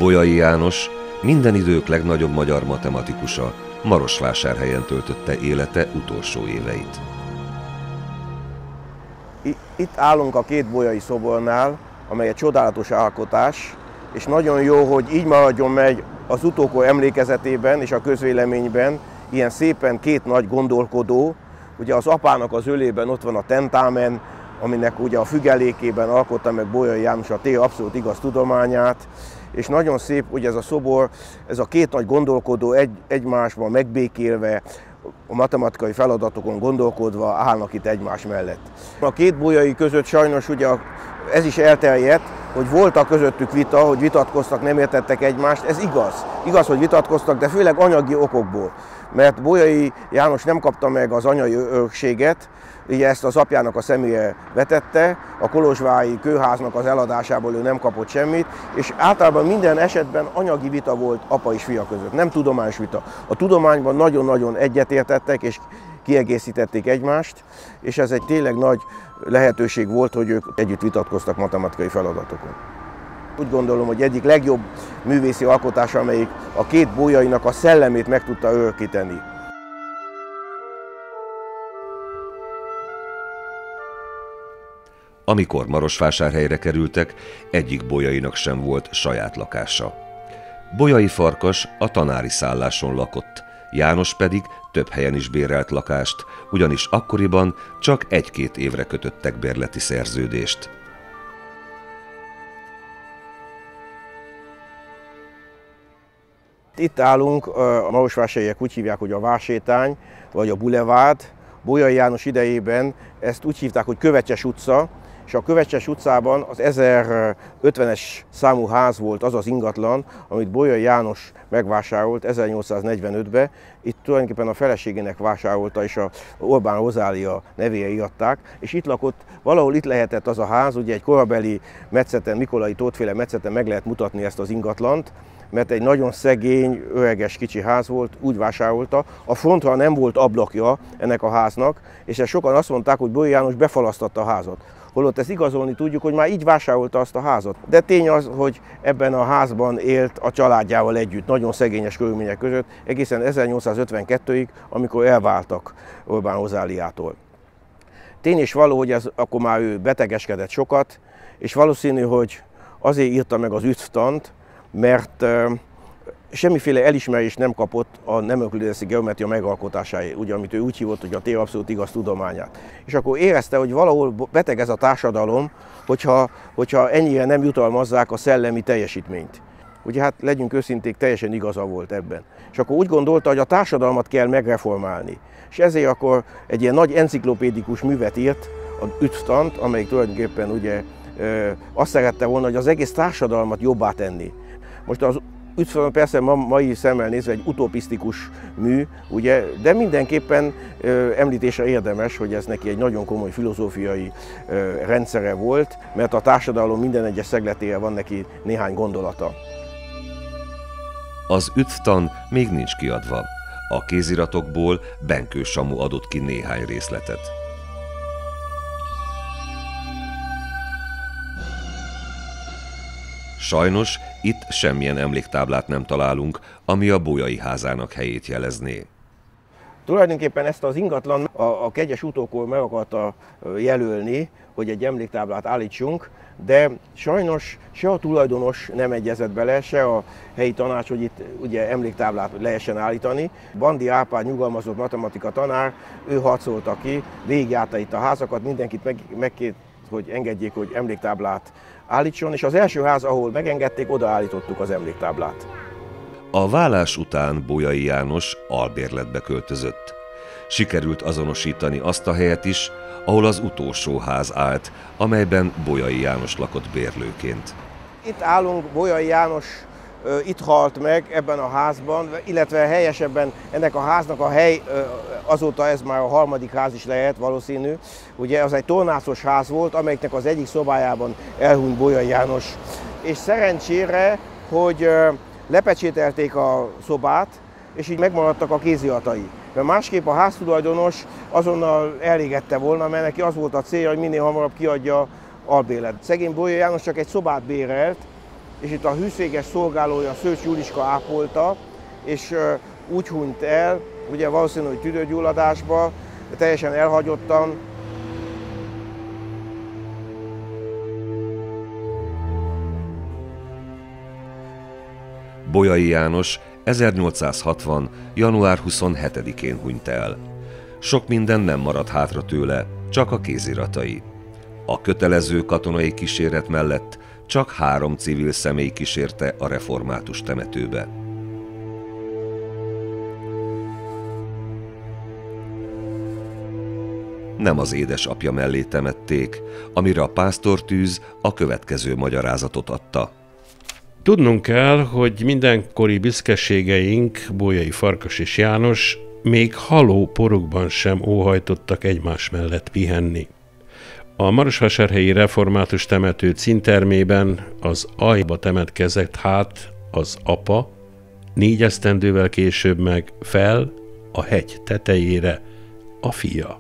Bolyai János, minden idők legnagyobb magyar matematikusa, Marosvásárhelyen töltötte élete utolsó éveit. Itt állunk a két bolyai szobornál, amely egy csodálatos alkotás, és nagyon jó, hogy így maradjon meg az utókor emlékezetében és a közvéleményben ilyen szépen két nagy gondolkodó. Ugye az apának az ölében ott van a tentamen, aminek ugye a függelékében alkotta meg Bolyai János a abszolút igaz tudományát, és nagyon szép, ugye ez a szobor, ez a két nagy gondolkodó egymásban megbékélve, a matematikai feladatokon gondolkodva állnak itt egymás mellett. A két bolyai között sajnos ugye ez is elterjedt, hogy voltak közöttük vita, hogy vitatkoztak, nem értettek egymást. Ez igaz. Igaz, hogy vitatkoztak, de főleg anyagi okokból. Mert Bolyai János nem kapta meg az anyai örökséget, ugye ezt az apjának a személye vetette, a kolozsvári kőháznak az eladásából ő nem kapott semmit, és általában minden esetben anyagi vita volt apa és fia között, nem tudományos vita. A tudományban nagyon-nagyon egyetértettek és kiegészítették egymást, és ez egy tényleg nagy lehetőség volt, hogy ők együtt vitatkoztak matematikai feladatokon. Úgy gondolom, hogy egyik legjobb művészi alkotás, amelyik a két bolyainak a szellemét meg tudta örökíteni. Amikor Marosvásárhelyre kerültek, egyik bolyainak sem volt saját lakása. Bolyai Farkas a tanári szálláson lakott, János pedig több helyen is bérelt lakást, ugyanis akkoriban csak 1-2 évre kötöttek bérleti szerződést. Itt állunk, a marosvásárhelyiek úgy hívják, hogy a Vársétány, vagy a Bulevárd. Bolyai János idejében ezt úgy hívták, hogy Kövecses utca, és a Kövecses utcában az 1050-es számú ház volt az az ingatlan, amit Bolyai János megvásárolt 1845-ben. Itt tulajdonképpen a feleségének vásárolta, és a Orbán Rozália nevére írták, és itt lakott, valahol itt lehetett az a ház, ugye egy korabeli metszeten, Mikolai Tóthféle metszeten meg lehet mutatni ezt az ingatlant, mert egy nagyon szegény, öreges kicsi ház volt, úgy vásárolta. A frontra nem volt ablakja ennek a háznak, és ezt sokan azt mondták, hogy Bolyai János befalasztatta a házat. Holott ezt igazolni tudjuk, hogy már így vásárolta azt a házat. De tény az, hogy ebben a házban élt a családjával együtt, nagyon szegényes körülmények között, egészen 1852-ig, amikor elváltak Orbán Rozáliától. Tény és való, hogy akkor már ő betegeskedett sokat, és valószínű, hogy azért írta meg az ütvtant, mert semmiféle elismerést nem kapott a nem öklideszi geometria megalkotásáért, ugye, amit ő úgy hívott, hogy a abszolút igaz tudományát. És akkor érezte, hogy valahol beteg ez a társadalom, hogyha ennyire nem jutalmazzák a szellemi teljesítményt. Ugye hát legyünk őszinték, teljesen igaza volt ebben. És akkor úgy gondolta, hogy a társadalmat kell megreformálni. És ezért akkor egy ilyen nagy enciklopédikus művet írt, az ütvtant, amelyik tulajdonképpen ugye azt szerette volna, hogy az egész társadalmat jobbá tenni. Most az ütvtant persze mai szemmel nézve egy utopisztikus mű, ugye, de mindenképpen említésre érdemes, hogy ez neki egy nagyon komoly filozófiai rendszere volt, mert a társadalom minden egyes szegletére van neki néhány gondolata. Az ütvtan még nincs kiadva. A kéziratokból Benkő Samu adott ki néhány részletet. Sajnos itt semmilyen emléktáblát nem találunk, ami a Bolyai házának helyét jelezné. Tulajdonképpen ezt az ingatlan a kegyes utókor meg akarta jelölni, hogy egy emléktáblát állítsunk, de sajnos se a tulajdonos nem egyezett bele, se a helyi tanács, hogy itt ugye emléktáblát lehessen állítani. Bandi Árpád nyugalmazott matematika tanár, ő harcolta ki, végigjárta itt a házakat, mindenkit megkért, hogy engedjék, hogy emléktáblát állítson, és az első ház, ahol megengedték, oda állítottuk az emléktáblát. A válás után Bolyai János albérletbe költözött. Sikerült azonosítani azt a helyet is, ahol az utolsó ház állt, amelyben Bolyai János lakott bérlőként. Itt állunk, Bolyai János itt halt meg ebben a házban, illetve helyesebben ennek a háznak a hely, azóta ez már a harmadik ház is lehet valószínű. Ugye az egy tornászos ház volt, amelyiknek az egyik szobájában elhunyt Bolyai János. És szerencsére, hogy lepecsételték a szobát, és így megmaradtak a kéziratai. Mert másképp a háztulajdonos azonnal elégette volna, mert neki az volt a célja, hogy minél hamarabb kiadja albérlet. Szegény Bolyai János csak egy szobát bérelt, és itt a hűséges szolgálója Szőcs Juliska ápolta, és úgy hunyt el, ugye valószínű, hogy tüdőgyulladásba, teljesen elhagyottan. Bolyai János 1860. január 27-én hunyt el. Sok minden nem maradt hátra tőle, csak a kéziratai. A kötelező katonai kíséret mellett csak 3 civil személy kísérte a református temetőbe. Nem az édesapja mellé temették, amire a pásztortűz a következő magyarázatot adta. Tudnunk kell, hogy mindenkori büszkeségeink, Bolyai Farkas és János, még haló porukban sem óhajtottak egymás mellett pihenni. A marosvásárhelyi református temető címtermében az aljba temetkezett az apa, 4 esztendővel később meg fel a hegy tetejére a fia.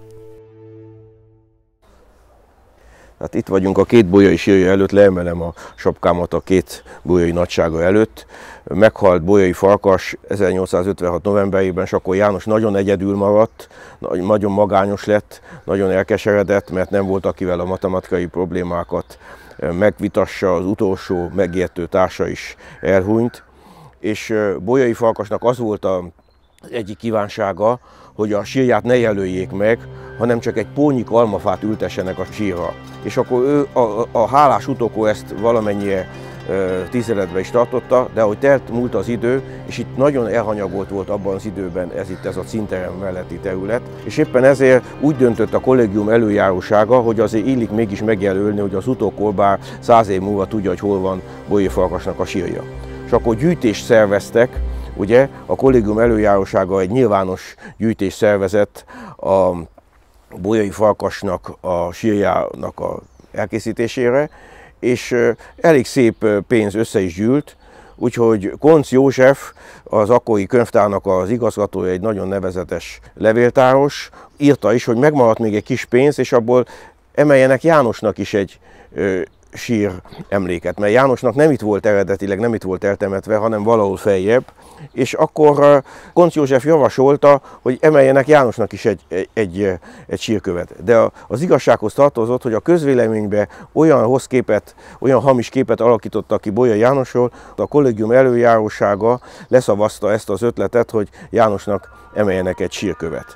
Hát itt vagyunk a 2 bolyai sírja előtt, leemelem a sapkámat a 2 bolyai nagysága előtt. Meghalt Bolyai Farkas 1856. novemberében, és akkor János nagyon egyedül maradt, nagyon magányos lett, nagyon elkeseredett, mert nem volt akivel a matematikai problémákat megvitassa, az utolsó megértő társa is elhunyt. És Bolyai Farkasnak az volt az egyik kívánsága, hogy a sírját ne jelöljék meg, hanem csak egy pónyik almafát ültessenek a sírra. És akkor ő a hálás utókor ezt valamennyire tiszteletbe is tartotta, de ahogy múlt az idő, és itt nagyon elhanyagolt volt abban az időben ez a színterem melletti terület, és éppen ezért úgy döntött a kollégium előjárósága, hogy azért illik mégis megjelölni, hogy az utókor bár 100 év múlva tudja, hogy hol van Bolyai Farkasnak a sírja. És akkor gyűjtést szerveztek, ugye, a kollégium előjárósága egy nyilvános gyűjtést szervezett a Bolyai Farkasnak a sírjának a elkészítésére, és elég szép pénz össze is gyűlt, úgyhogy Koncz József, az akkori könyvtárnak az igazgatója, egy nagyon nevezetes levéltáros, írta is, hogy megmaradt még egy kis pénz, és abból emeljenek Jánosnak is egy sír emléket, mert Jánosnak nem itt volt eredetileg, nem itt volt eltemetve, hanem valahol feljebb, és akkor Koncz József javasolta, hogy emeljenek Jánosnak is egy sírkövet. De az igazsághoz tartozott, hogy a közvéleményben olyan hamis képet alakítottak ki Bolyai Jánosról, a kollégium előjárósága leszavazta ezt az ötletet, hogy Jánosnak emeljenek egy sírkövet.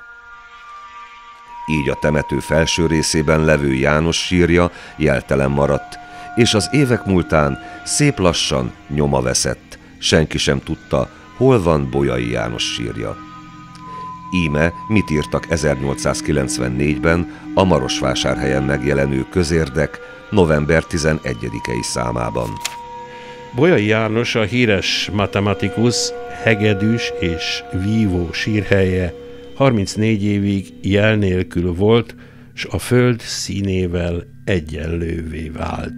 Így a temető felső részében levő János sírja jeltelen maradt, és az évek múltán szép lassan nyoma veszett. Senki sem tudta, hol van Bolyai János sírja. Íme mit írtak 1894-ben a Marosvásárhelyen megjelenő Közérdek november 11-i számában. Bolyai János a híres matematikus, hegedűs és vívó sírhelye 34 évig jel nélkül volt, s a föld színével egyenlővé vált.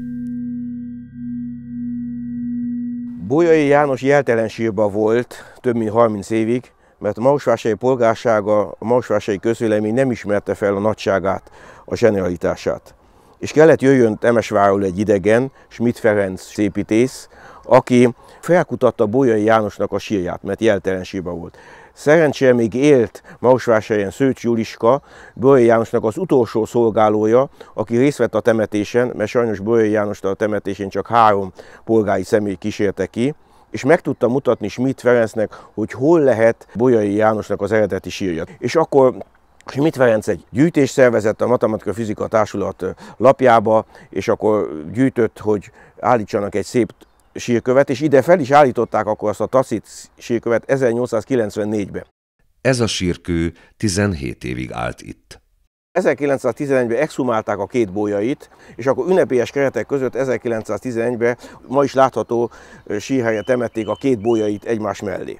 Bolyai János jeltelen sírba volt több mint 30 évig, mert a marosvásárhelyi polgársága, a marosvásárhelyi közvélemény nem ismerte fel a nagyságát, a zsenialitását. És kellett jöjjön Temesvárról egy idegen, Schmidt Ferenc szépítész, aki felkutatta Bolyai Jánosnak a sírját, mert jeltelen sírba volt. Szerencsére még élt Marosvásárhelyen Szőcs Juliska, Bolyai Jánosnak az utolsó szolgálója, aki részt vett a temetésen, mert sajnos Bolyai Jánost a temetésén csak 3 polgári személy kísérte ki, és meg tudta mutatni Schmidt Ferencnek, hogy hol lehet Bolyai Jánosnak az eredeti sírja. És akkor Schmidt Ferenc egy gyűjtést szervezett a Matematika Fizika Társulat lapjába, és akkor gyűjtött, hogy állítsanak egy szép sírkövet, és ide fel is állították akkor azt a Tacit sírkövet 1894-ben. Ez a sírkő 17 évig állt itt. 1911-ben exhumálták a 2 bolyait, és akkor ünnepélyes keretek között 1911-ben ma is látható sírhelyen temették a 2 bolyait egymás mellé.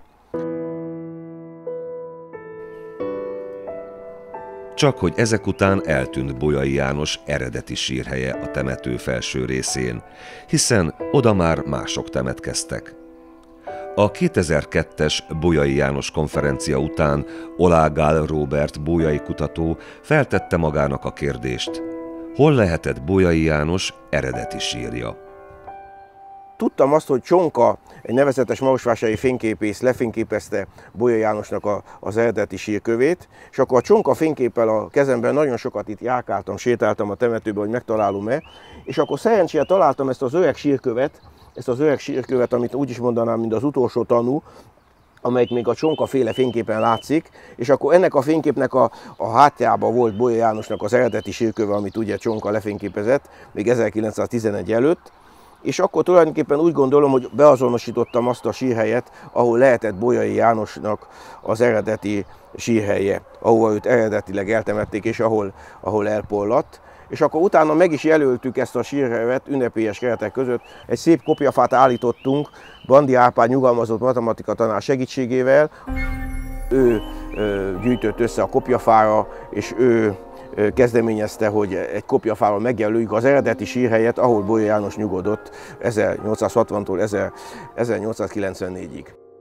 Csak hogy ezek után eltűnt Bolyai János eredeti sírhelye a temető felső részén, hiszen oda már mások temetkeztek. A 2002-es Bolyai János konferencia után Olá Gál Róbert bolyai kutató feltette magának a kérdést, hol lehetett Bolyai János eredeti sírja. tudtam azt, hogy Csonka, egy nevezetes marosvásárhelyi fényképész lefényképezte Bolyai Jánosnak az eredeti sírkövét, és akkor a Csonka fényképpel a kezemben nagyon sokat itt járkáltam, sétáltam a temetőbe, hogy megtalálom-e, és akkor szerencsére találtam ezt az öreg sírkövet, amit úgy is mondanám, mint az utolsó tanú, amelyik még a Csonka féle fényképen látszik, és akkor ennek a fényképnek a hátjában volt Bolyai Jánosnak az eredeti sírköve, amit ugye Csonka lefényképezett, még 1911 előtt, és akkor tulajdonképpen úgy gondolom, hogy beazonosítottam azt a sírhelyet, ahol lehetett Bolyai Jánosnak az eredeti sírhelye, ahol őt eredetileg eltemették, és ahol elporladt. És akkor utána meg is jelöltük ezt a sírhelyet ünnepélyes keretek között. Egy szép kopjafát állítottunk Bandi Árpád nyugalmazott matematika tanár segítségével. Ő gyűjtött össze a kopjafára, és ő kezdeményezte, hogy egy kopjafával megjelöljük az eredeti sírhelyet, ahol Bolyai János nyugodott 1860-tól 1894-ig.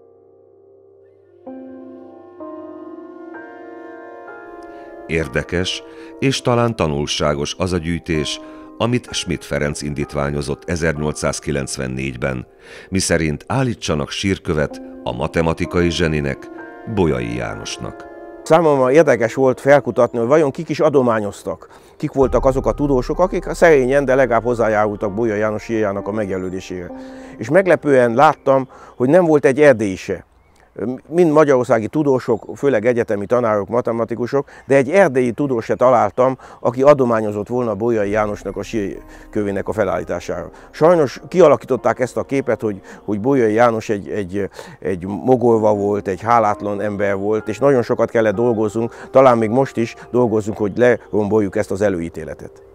Érdekes és talán tanulságos az a gyűjtés, amit Schmidt Ferenc indítványozott 1894-ben, miszerint állítsanak sírkövet a matematikai zseninek, Bolyai Jánosnak. Számomra érdekes volt felkutatni, hogy vajon kik is adományoztak, kik voltak azok a tudósok, akik szerényen, de legalább hozzájárultak Bolyai János sírjának a megjelölésére. És meglepően láttam, hogy nem volt egy erdélyi se. Mind magyarországi tudósok, főleg egyetemi tanárok, matematikusok, de egy erdélyi tudós se találtam, aki adományozott volna Bolyai Jánosnak a sírkövének a felállítására. Sajnos kialakították ezt a képet, hogy Bolyai János egy mogorva volt, egy hálátlan ember volt, és nagyon sokat kellett dolgozzunk, talán még most is dolgozzunk, hogy leromboljuk ezt az előítéletet.